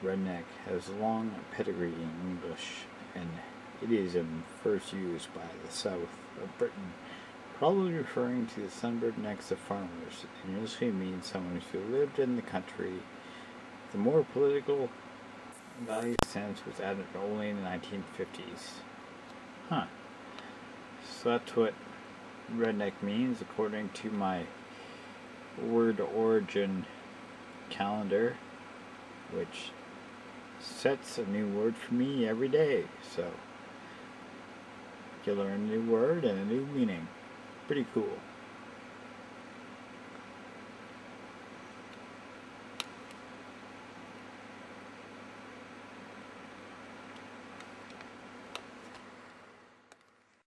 redneck has a long pedigree in English, and it is first used by the south of Britain, probably referring to the sunburned necks of farmers. It usually means someone who lived in the country. The more political value sense was added only in the 1950s. Huh. So that's what redneck means according to my word origin calendar, which sets a new word for me every day. So you learn a new word and a new meaning. Pretty cool.